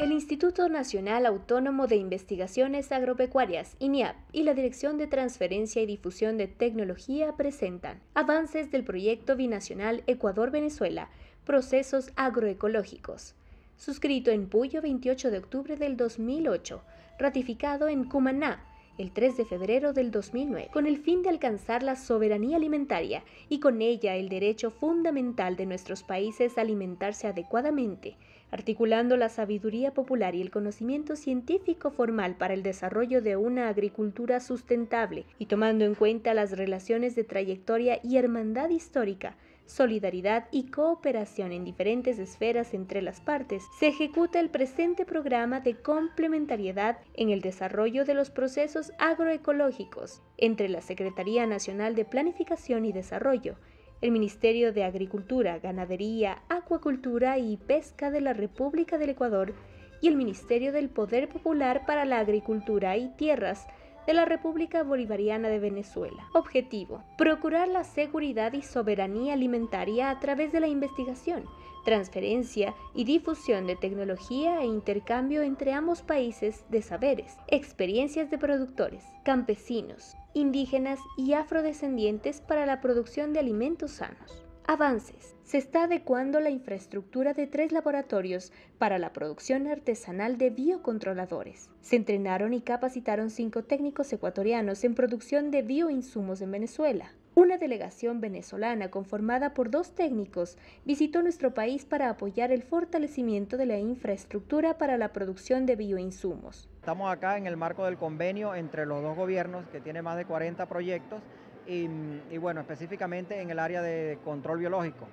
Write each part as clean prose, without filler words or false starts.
El Instituto Nacional Autónomo de Investigaciones Agropecuarias, INIAP, y la Dirección de Transferencia y Difusión de Tecnología presentan avances del proyecto binacional Ecuador-Venezuela, procesos agroecológicos, suscrito en Puyo 28 de octubre del 2008, ratificado en Cumaná el 3 de febrero del 2009, con el fin de alcanzar la soberanía alimentaria y con ella el derecho fundamental de nuestros países a alimentarse adecuadamente, articulando la sabiduría popular y el conocimiento científico formal para el desarrollo de una agricultura sustentable y tomando en cuenta las relaciones de trayectoria y hermandad histórica, solidaridad y cooperación en diferentes esferas entre las partes, se ejecuta el presente programa de complementariedad en el desarrollo de los procesos agroecológicos entre la Secretaría Nacional de Planificación y Desarrollo, el Ministerio de Agricultura, Ganadería, Acuacultura y Pesca de la República del Ecuador y el Ministerio del Poder Popular para la Agricultura y Tierras de la República Bolivariana de Venezuela. Objetivo: procurar la seguridad y soberanía alimentaria a través de la investigación, transferencia y difusión de tecnología e intercambio entre ambos países de saberes, experiencias de productores, campesinos, indígenas y afrodescendientes para la producción de alimentos sanos. Avances. Se está adecuando la infraestructura de 3 laboratorios para la producción artesanal de biocontroladores. Se entrenaron y capacitaron 5 técnicos ecuatorianos en producción de bioinsumos en Venezuela. Una delegación venezolana conformada por 2 técnicos visitó nuestro país para apoyar el fortalecimiento de la infraestructura para la producción de bioinsumos. Estamos acá en el marco del convenio entre los 2 gobiernos que tiene más de 40 proyectos y bueno, específicamente en el área de control biológico.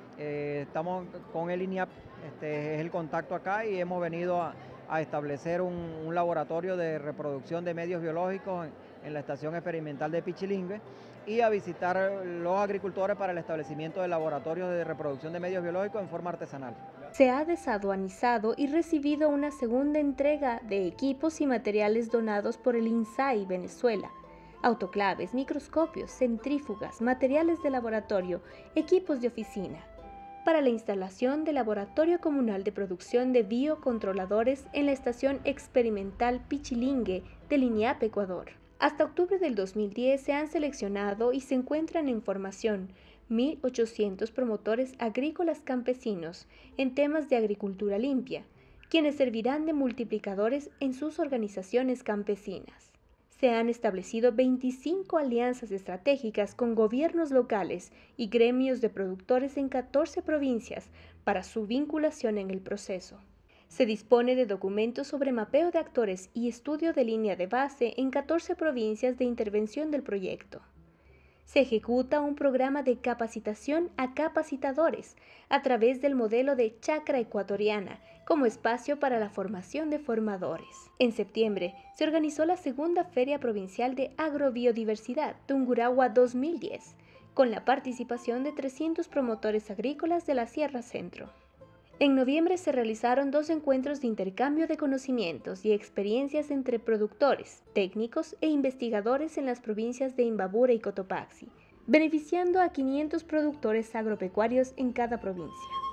Estamos con el INIAP, es el contacto acá y hemos venido a establecer un laboratorio de reproducción de medios biológicos en la estación experimental de Pichilingue y a visitar los agricultores para el establecimiento de laboratorios de reproducción de medios biológicos en forma artesanal. Se ha desaduanizado y recibido una segunda entrega de equipos y materiales donados por el INSAI Venezuela. Autoclaves, microscopios, centrífugas, materiales de laboratorio, equipos de oficina, para la instalación del Laboratorio Comunal de Producción de Biocontroladores en la Estación Experimental Pichilingue del INIAP Ecuador. Hasta octubre del 2010 se han seleccionado y se encuentran en formación 1.800 promotores agrícolas campesinos en temas de agricultura limpia, quienes servirán de multiplicadores en sus organizaciones campesinas. Se han establecido 25 alianzas estratégicas con gobiernos locales y gremios de productores en 14 provincias para su vinculación en el proceso. Se dispone de documentos sobre mapeo de actores y estudio de línea de base en 14 provincias de intervención del proyecto. Se ejecuta un programa de capacitación a capacitadores a través del modelo de Chacra Ecuatoriana como espacio para la formación de formadores. En septiembre se organizó la segunda Feria Provincial de Agrobiodiversidad Tungurahua 2010, con la participación de 300 promotores agrícolas de la Sierra Centro. En noviembre se realizaron 2 encuentros de intercambio de conocimientos y experiencias entre productores, técnicos e investigadores en las provincias de Imbabura y Cotopaxi, beneficiando a 500 productores agropecuarios en cada provincia.